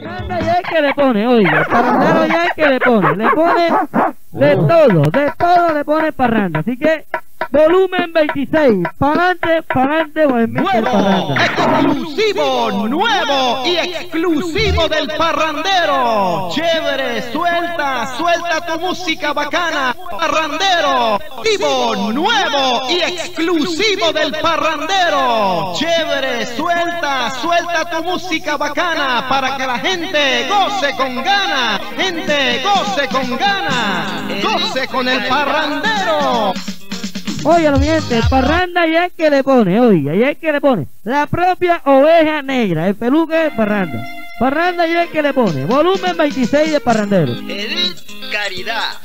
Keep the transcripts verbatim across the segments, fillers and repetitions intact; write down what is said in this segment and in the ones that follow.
parranda ya es que le pone, oiga, el parrandero ya es que le pone, le pone de todo, de todo le pone parranda, así que volumen veintiséis, pa'lante, pa'lante, movimiento el parranda. Exclusivo, nuevo y exclusivo del parrandero. Chévere, suelta, suelta tu música bacana, parrandero. Vivo, nuevo y exclusivo del parrandero. Chévere, suelta, suelta tu música bacana para que la gente goce con ganas. Gente, goce con ganas. Goce con el parrandero. Oiga, mi gente, el parranda ya es que le pone, oiga, ya es que le pone la propia oveja negra, el peluque de parranda. Parranda ya es que le pone, volumen veintiséis de parrandero. Edith Caridad,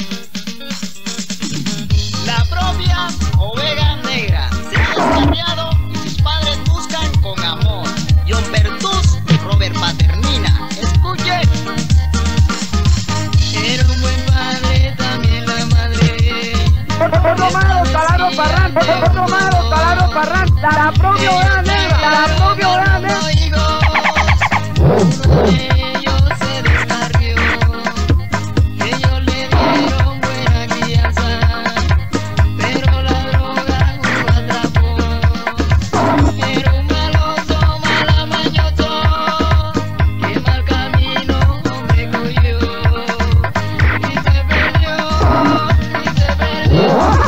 la propia oveja negra, se ha descarriado y sus padres buscan con amor. John Bertus y Robert Paternina, escuche. Era un buen padre, también la madre. Otro malo, talaro, parranda, otro malo, talaro, parranda, la propia oveja negra, la propia oveja negra. Uno de ellos se descarrió, ellos le dieron buena crianza, pero la droga lo atrapó. Era un maloso, malamañoso, que mal camino me cogió, y se perdió, y se perdió.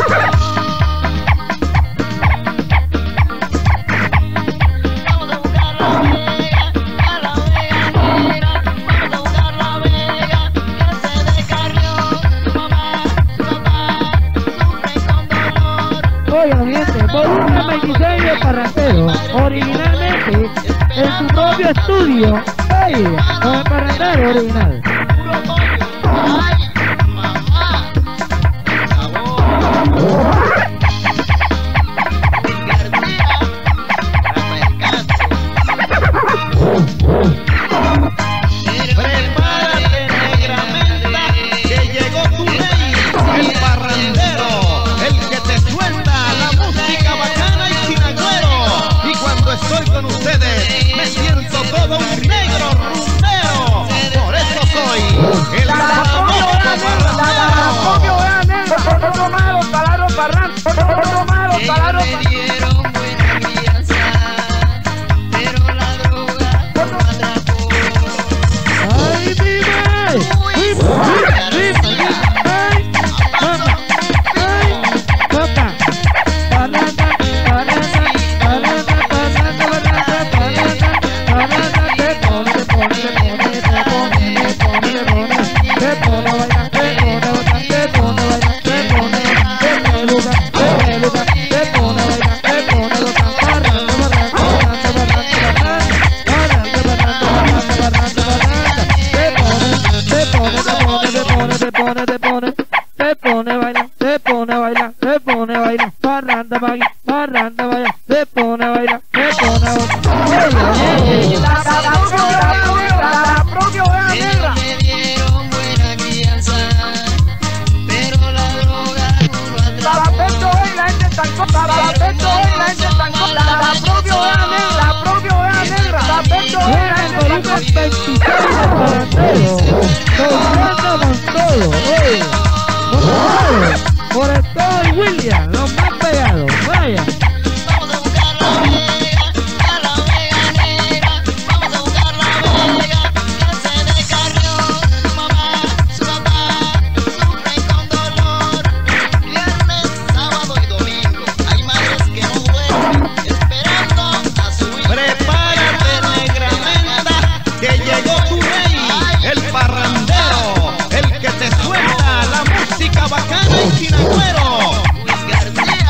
Oiga, mi gente, volumen veintiséis de parrandero, originalmente en su propio estudio, oiga, con el parrandero original. Ay, mamá, sabor. Prepárate, negramenta, que llegó tu rey, el parrandero, el que te suelta la música bacana y sin agüero. Y cuando estoy con ustedes, me siento todo un negro rumbero. Por eso soy el famoso propia oveja negra, otro malo, talaro, parranda, otro malo, talaro, le dieron buena crianza, pero la droga lo atrapó. ¡Ay, vive! ¡Vive! ¡Vive! ¡Ay! ¡Toca! ¡Ay! ¡Toca! Parranda, parranda, parranda, parranda, parranda, parranda, parranda, te pone, te pone, te pone, te pone, te pone, te pone, te pone a bailar, te pone a bailar, te pone a bailar, te pone a bailar, te peluca, te peluca, te pone a bailar, te pone a tocar, parranda, parranda, parranda, parranda, parranda, parranda, te pone, te pone, te pone, te pone, te pone, te pone a bailar, te pone a bailar, te pone a bailar, parranda, baila, parranda, baila, te pone a bailar, te pone a bailar. la propia oveja negra. Ellos le dieron buena crianza, pero la droga no lo atrapó. Para pecho hoy la gente tan corta, para pecho hoy la gente tan corta, la propia oveja negra, la propia oveja negra, la pecho hoy la gente tan corta. veintiséis de parrandero, tocando con todo, oye, con todo, por el todo y William, los más pegados, vaya. Vamos a buscar la vega, a la oveja negra. Vamos a buscar la vega que se descarrió. Su mamá, su papá sufren con dolor. Viernes, sábado y domingo hay madres que no duermen esperando a su hijo. Prepárate, negramenta, que llegó tu rey, el parrandero, el que te suelta la música bacana y sin agüero. Luis García.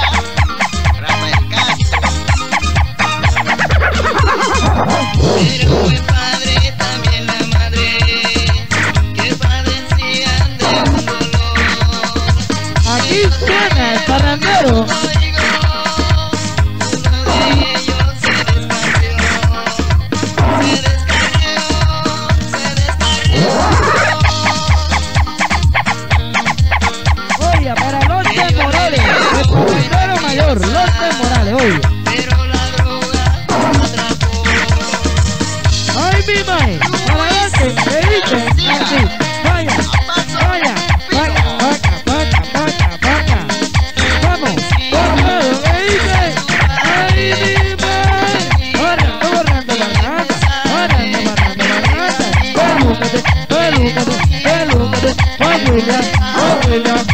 Villa.